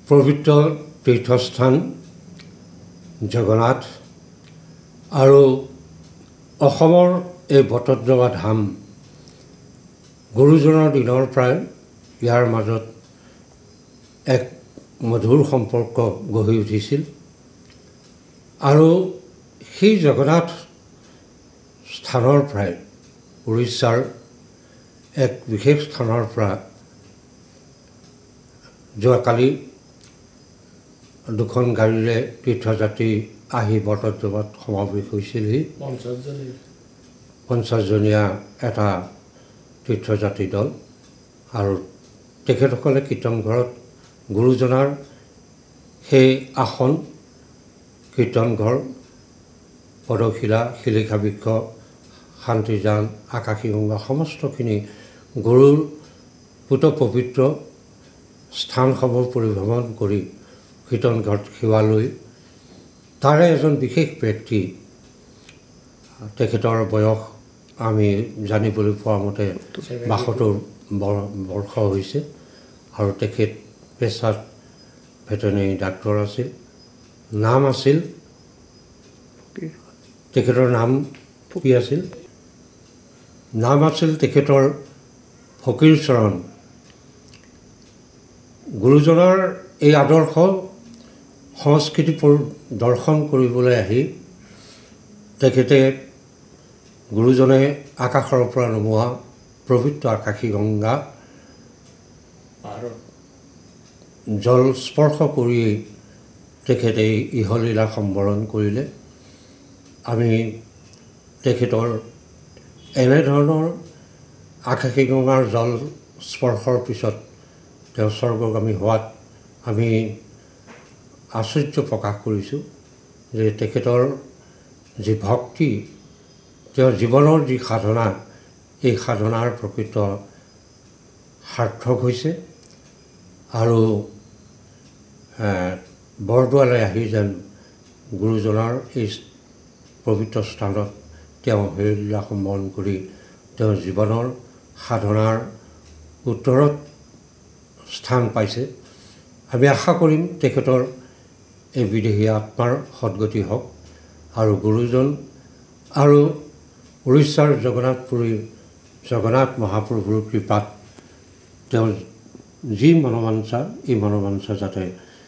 পবিত্ৰ তীৰ্থস্থান জগন্নাথ আৰু অসমৰ এই বটদ্ৰৱা ধাম গুৰুজনৰ দিনৰ পৰাই ইয়াৰ মাজত এক মধুৰ সম্পৰ্ক গঢ়ি উঠিছিল আৰু সেই জগন্নাথ স্থানৰ পৰাই উৰিষ্যাৰ এক বিশেষ স্থানৰ পৰা যোৱাকালি দুখন গাড়ীৰে তীৰ্থযাত্ৰী আহি বটদ্ৰৱাত সমাৱেশ হৈছিলহি 50জনীয়া এটা তীৰ্থযাত্ৰী দল আৰু তেখেতসকলে কীৰ্তনঘৰত গুৰুজনাৰ সেই আসন কীৰ্তনঘৰ পদশিলা শিলিখা বৃক্ষ শান্তিজান আকাশী গংগা সমস্তখিনি গুৰুৰ পুত পবিত্ৰ স্থানসমূহ পৰিভ্ৰমণ কৰি কীৰ্তনঘৰত সেৱা লৈ তাৰে এজন বিশেষ ব্যক্তি তেখেতৰ বয়স আমি জানিবলৈ পোৱা মতে 72 বৰ্ষ হৈছে আৰু তেখেত পেছাত ভেটেনেৰী ডাক্তৰ আছিল নাম আছিল তেখেতৰ নাম কি আছিল নাম আছিল তেখেতৰ ফকীৰ চৰণ গুৰুজনাৰ এই আদৰ্শ সংস্কৃতি দৰ্শন কৰিবলৈ আহি তেখেতে গুৰুজনে আকাশৰ পৰা নমোৱা পবিত্ৰ আকাশী গংগা জল স্পৰ্শ কৰি তেখেতে ইহলীলা সম্বৰণ কৰিলে আমি তেখেতৰ এনেধৰণৰ আকাশী গংগাৰ জল স্পৰ্শৰ পিছত তেওঁ স্বৰ্গগামী হোৱাত আমি আশ্চৰ্য প্ৰকাশ কৰিছোঁ যে তেখেতৰ যি ভক্তি তেওঁৰ জীৱনৰ যি সাধনা এই সাধনাৰ প্ৰকৃত সাৰ্থক হৈছে আৰু বৰদোৱালৈ আহি যেন গুৰুজনাৰ এই পবিত্ৰ স্থানত তেওঁ হৰিলীলা সম্বৰণ কৰি তেওঁৰ জীৱনৰ সাধনাৰ উত্তৰত স্থান পাইছে আমি আশা কৰিম তেখেতৰ এই বিদেহী আত্মাৰ সদ্গতি হওক আৰু গুৰুজন আৰু উৰিষ্যাৰ জগন্নাথ মহাপ্ৰভুৰ কৃপাত তেওঁ যি মনোবাঞ্ছা এই মনোবাঞ্ছা যাতে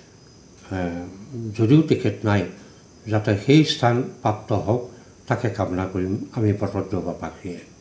যদিও তেখেত নাই যাতে সেই স্থান প্ৰাপ্ত হওক তাকে কামনা কৰিম আমি বটদ্ৰৱাবাসীয়ে